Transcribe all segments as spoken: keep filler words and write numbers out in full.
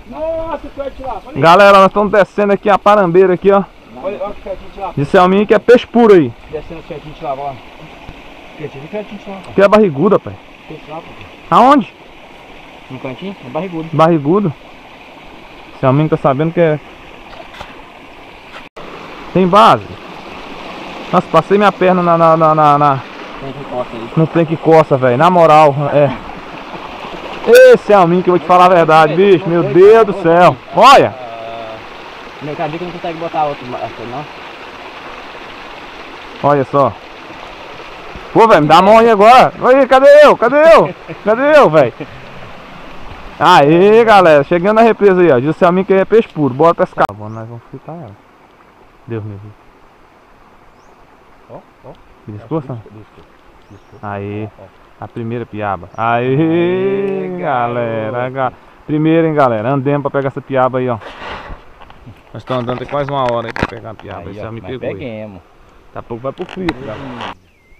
Nossa, o peixe lá. Olha. Galera, nós estamos descendo aqui a parambeira aqui, ó. Olha, olha o peixe lá. De Selminho que é peixe puro aí. Descendo o peixe lá, ó. Peixe lá, Que é barriguda, pai. peixe lá, Aonde? no cantinho, é barrigudo. Barrigudo. Selminho tá sabendo que é... Tem base. Nossa, passei minha perna na... na, na, na, na... Tem que costa aí. Não tem que coça, velho. Na moral, é. Esse é o mim que eu vou te falar a verdade, bicho. Meu Deus do céu. Olha. O mercadinho não consegue botar outro, não. Olha só. Pô, velho, me dá a mão aí agora. Oi, cadê eu? Cadê eu? Cadê eu, velho? Aê, galera. Chegando na represa aí, ó. Disse a mim que é peixe puro. Bora pescar. Bom, nós vamos fritar ela. Deus me livre. Ó, ó. Desculpa? Aí. A primeira piaba. Aê, galera. Primeiro, hein, galera. Andemos pra pegar essa piaba aí, ó. Nós estamos andando tem quase uma hora aí pra pegar a piaba. Aí, já ó, me mas pegou. Aí. peguemos. Daqui a pouco vai pro frito, galera.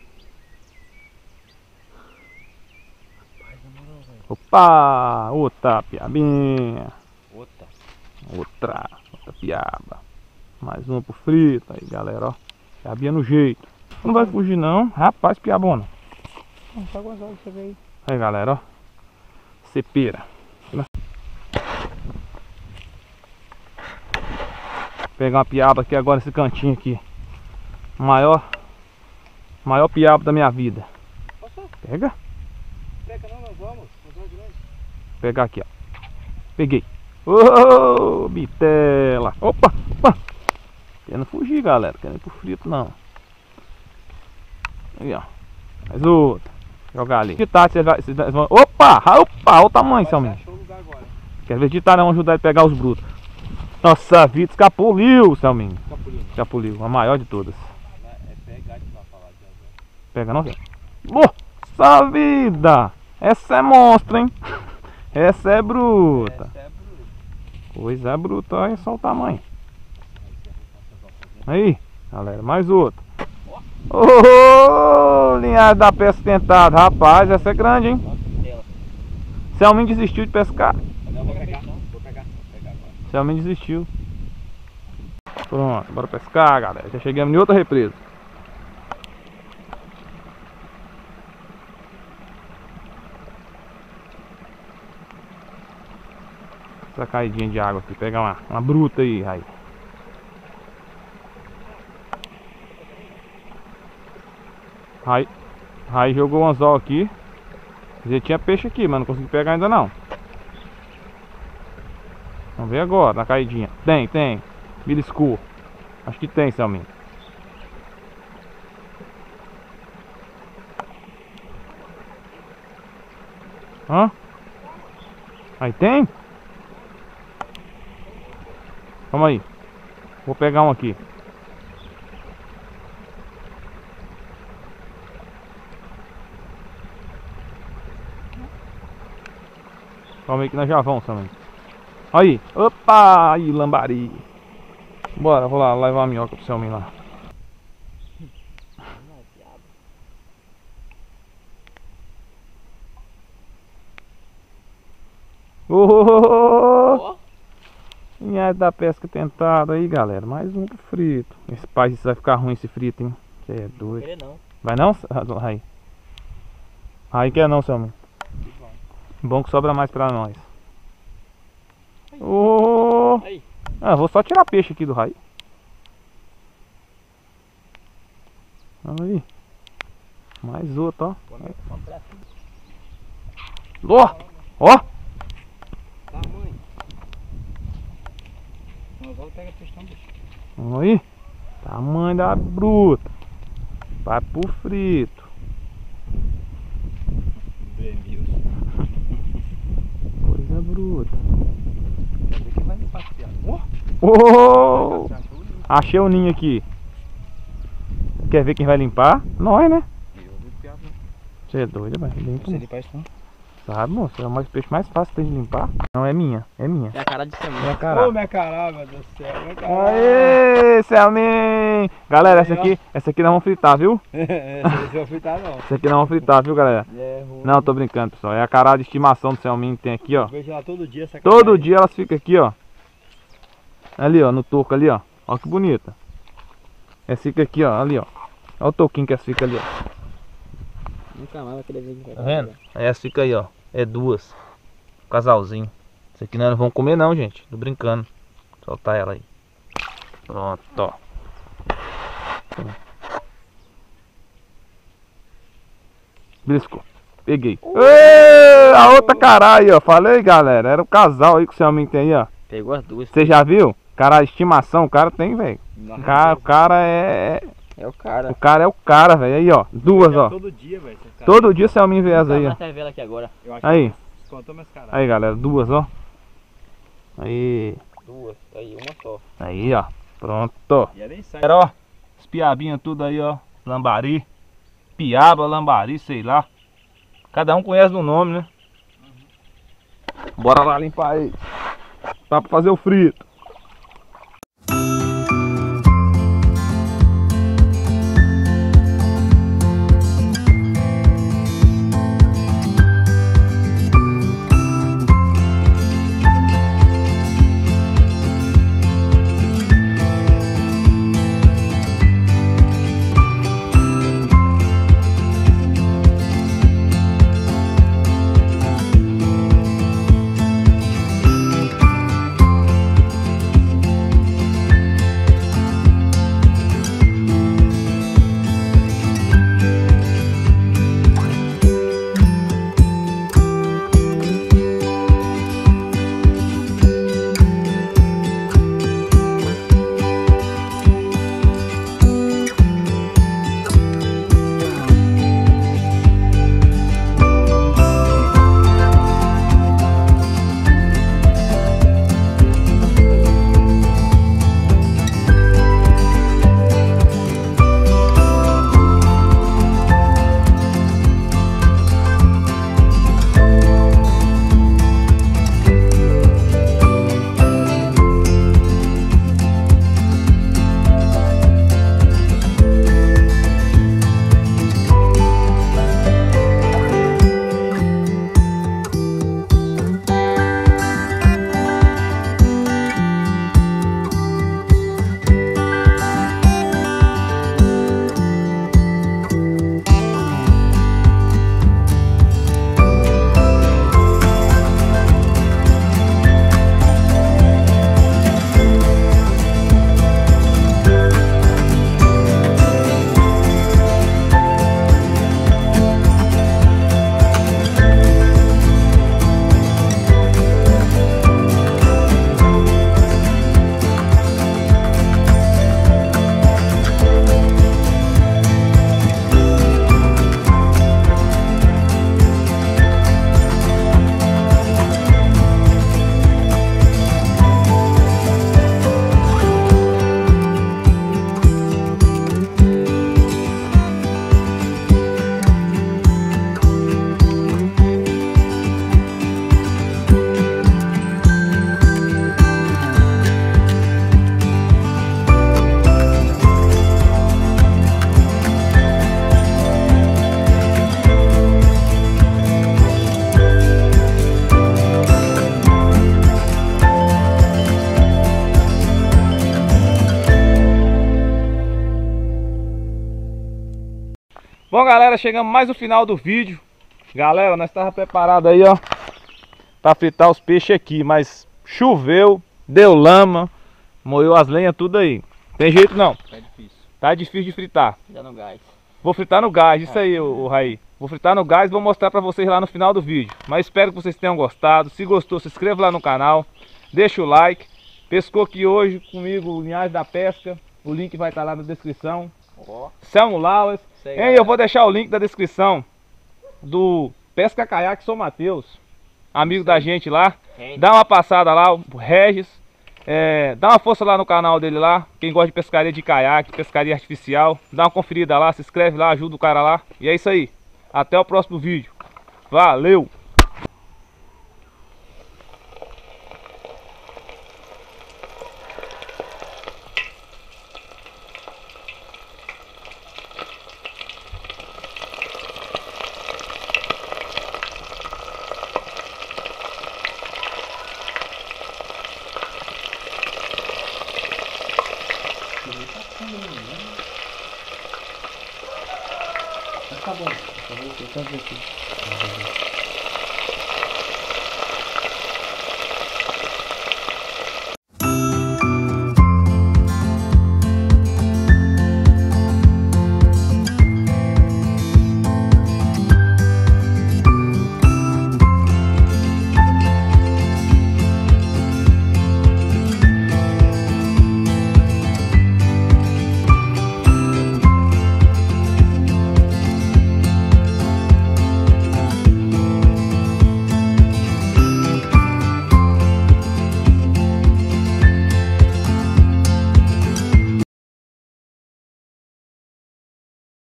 Opa! Outra piabinha. Outra. Outra. Outra piaba. Mais uma pro frito aí, galera, ó. Piabinha no jeito. Não vai fugir não. Rapaz, piabona. Não, só gozar você ver aí. Aí, galera, ó. Cepeira. Vou pegar uma piaba aqui agora, esse cantinho aqui. Maior. Maior piaba da minha vida. Pega. Pega não, nós vamos. Nós vamos de longe. Vou pegar aqui, ó. Peguei. Ô, oh, bitela. Opa, opa. Querendo fugir, galera. Querendo ir pro frito, não. Aí, ó. Mais outro. Jogar ali. Ditar, vocês vai, vocês vão... Opa! Opa! Olha o tamanho, Selminho. Quero ver ditar não, ajudar ele a pegar os brutos. Nossa vida, escapuliu, Selminho. Escapuliu. Escapuliu, a maior de todas. É pegar pra falar de agora. Pega não, Selminho. Nossa vida! Essa é monstro, hein? Essa é bruta. Essa é bruta. Coisa bruta, olha só o tamanho. Aí, galera, mais outro. Oh, linhagem da pesca tentada. Rapaz, essa é grande, hein? Selminho desistiu de pescar. Não, vou pegar, não. Vou pegar. Vou pegar agora. Selminho desistiu. Pronto, bora pescar, galera. Já chegamos em outra represa. Essa caidinha de água aqui. Pegar uma, uma bruta aí, aí. Aí, aí jogou um anzol aqui. Já tinha peixe aqui, mas não consegui pegar ainda não. Vamos ver agora, na caidinha. Tem, tem. Beliscou. Acho que tem, Selminho. Hã? Aí tem? Calma aí. Vou pegar um aqui. Calma aí que nós já vamos também. Aí, opa, aí lambari. Bora, vou lá levar a minhoca pro Selminho lá. Oh! Linhagem da pesca tentada aí, galera. Mais um pro frito. Esse pai, isso vai ficar ruim esse frito, hein? Você é doido. Não. Vai não, Raí? Aí quer não, Selminho. Bom que sobra mais pra nós. Oh! Aí. Ah, vou só tirar peixe aqui do raio. Aí. Mais outro, ó. Ó! Ó! Tamanho. Nós vamos pegar peixe também. Vamos aí. Tamanho da bruta. Vai pro frito. Coisa bruta. Oh! Achei o ninho aqui. Quer ver quem vai limpar? Nós, né? Você é doido, vai. Você limpar isso não? Sabe, moço? É o mais peixe mais fácil que tem de limpar. Não, é minha, é minha. É a cara de Selminha. É a cara. Ô, minha caralho, meu Deus do céu. Minha caralho. Aê, Selminha! Galera, essa aqui, essa aqui nós vamos fritar, viu? Esse eu fritar não. Essa aqui nós vamos fritar, viu, galera? É ruim. Não, tô brincando, pessoal. É a cará de estimação do Selminha que tem aqui, ó. Eu vejo lá todo dia essa Todo caralho. dia elas ficam aqui, ó. Ali, ó, no toco ali, ó. Ó que bonita. Essa fica aqui, ó, ali, ó. Olha o toquinho que essa fica ali, ó. Nunca mais vai querer vir aqui. Tá vendo? Aí essa fica aí, ó. É duas. Casalzinho. Isso aqui nós não vamos comer não, gente. Tô brincando. Soltar ela aí. Pronto, ó. Brisco. Peguei. Ê, a outra caralho, ó. Falei, galera. Era um casal aí que o Selminha tem aí, ó. Pegou as duas. Você já viu? Cara, estimação, o cara tem, velho. O cara, o cara é... É o cara. O cara é o cara, velho. Aí, ó. Duas, ó. Todo dia, velho. esses caras. Todo dia o Selminha vê essa aí, ó. Tá vendo aqui agora. Eu acho Aí. que contou meus caras. Aí, galera. Duas, ó. Aí. Duas. Tá aí, uma só. Aí, ó. Pronto. E é nem sai. Galera, ó. As piabinhas tudo aí, ó. Lambari. Piaba, lambari, sei lá. Cada um conhece o nome, né? Bora lá limpar aí. Tá pra fazer o frito. Bom, galera, chegamos mais no final do vídeo. Galera, nós estávamos preparados aí, ó, para fritar os peixes aqui, mas choveu, deu lama, moeu as lenhas tudo aí. Tem jeito não. Tá difícil. Tá difícil de fritar. Já no gás. Vou fritar no gás, isso aí, o, o Raí. Vou fritar no gás e vou mostrar pra vocês lá no final do vídeo. Mas espero que vocês tenham gostado. Se gostou, se inscreva lá no canal. Deixa o like. Pescou aqui hoje comigo o Linhagem da Pesca. O link vai estar lá na descrição. Ó. Selmo Lauas. Sei, Hein, galera. eu vou deixar o link da descrição do Pesca Caiaque São Mateus. Amigo da gente lá. Gente. Dá uma passada lá, o Regis. É, dá uma força lá no canal dele lá. Quem gosta de pescaria de caiaque, pescaria artificial, dá uma conferida lá, se inscreve lá, ajuda o cara lá. E é isso aí. Até o próximo vídeo. Valeu! tá bom. Eu vou tentar ver aqui.